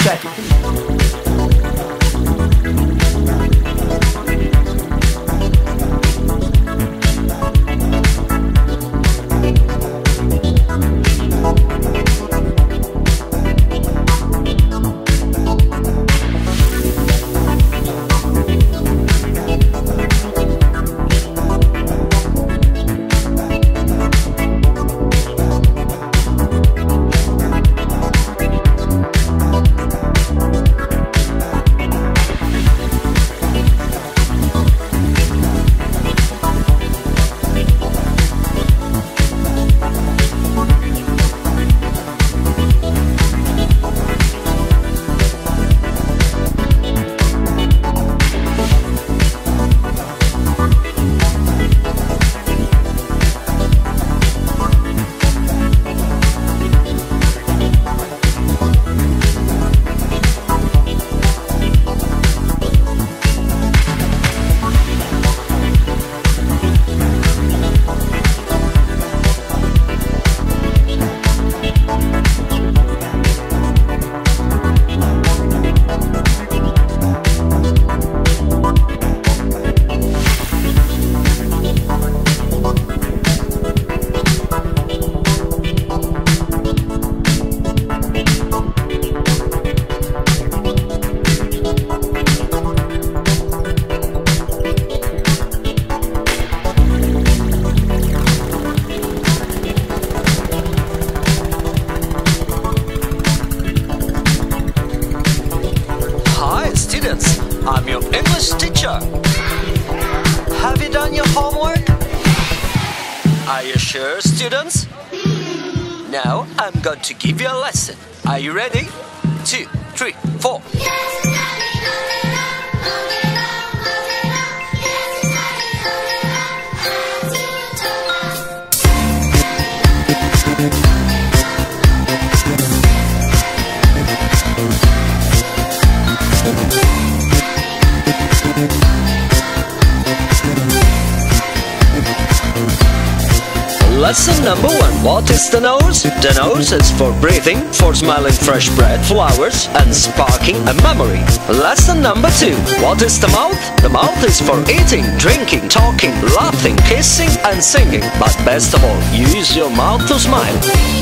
set. I'm your English teacher. Have you done your homework? Are you sure, students? Now I'm going to give you a lesson. Are you ready? 2, 3, 4. Lesson number 1. What is the nose? The nose is for breathing, for smelling fresh bread, flowers, and sparking a memory. Lesson number 2. What is the mouth? The mouth is for eating, drinking, talking, laughing, kissing, and singing. But best of all, use your mouth to smile.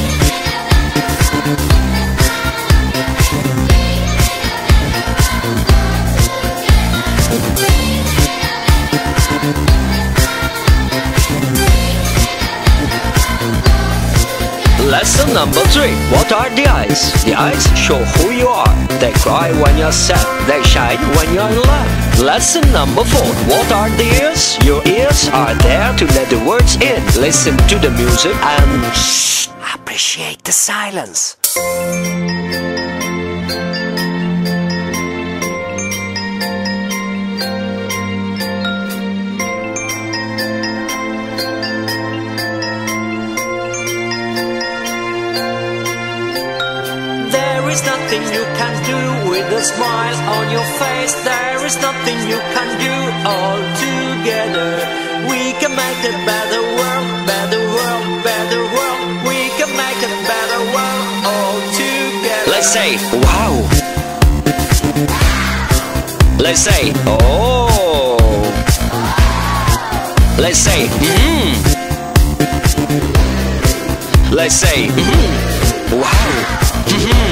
Lesson number 3. What are the eyes? The eyes show who you are. They cry when you're sad. They shine when you're in love. Lesson number 4. What are the ears? Your ears are there to let the words in. Listen to the music and appreciate the silence. There is nothing you can do with a smile on your face. There is nothing you can do all together. We can make a better world, better world, better world. We can make a better world all together. Let's say, wow. Let's say, oh. Let's say, Let's say, wow.